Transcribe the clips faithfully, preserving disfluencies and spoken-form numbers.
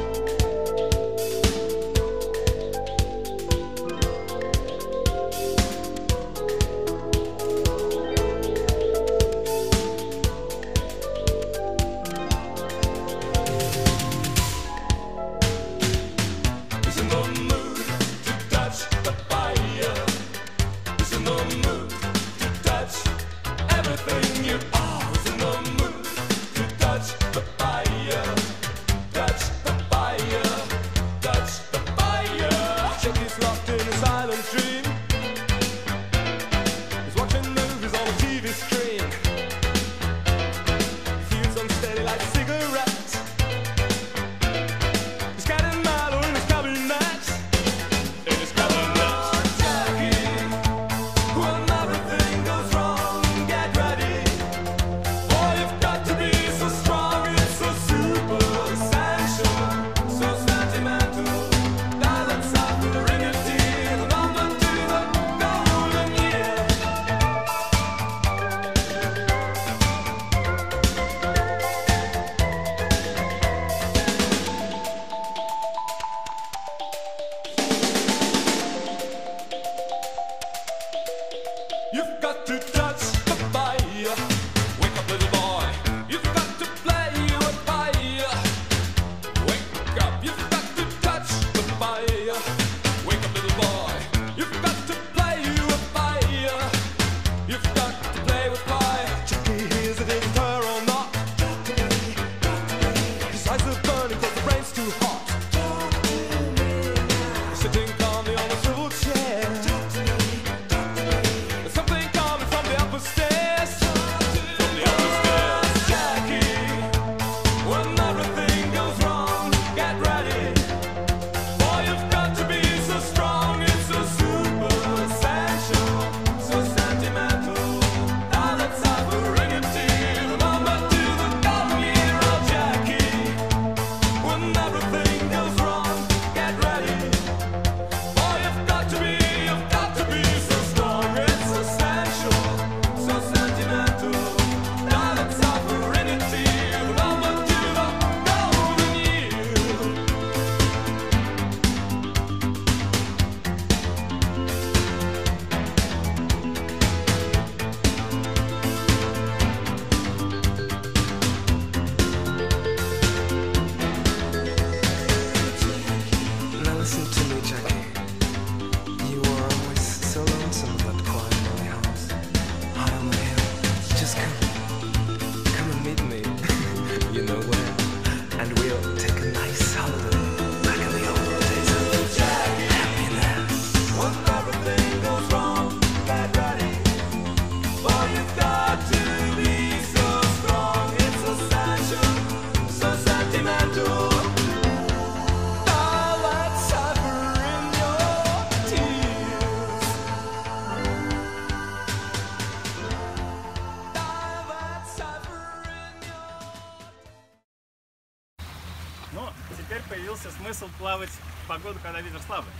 Но теперь появился смысл плавать в погоду, когда ветер слабый.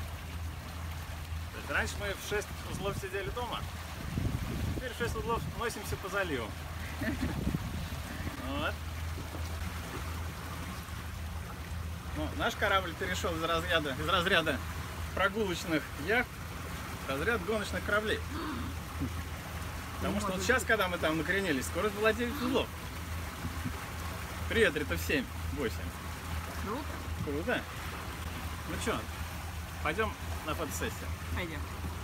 То есть раньше мы в шесть узлов сидели дома, теперь в шесть узлов носимся по заливу. Вот. Ну, наш корабль перешел из разряда, из разряда прогулочных яхт в разряд гоночных кораблей. Потому что вот сейчас, когда мы там накренились, скорость была девять узлов. При ветре-то в семь восемь. Круто. Круто. Ну что, пойдем на фотосессию? Пойдем.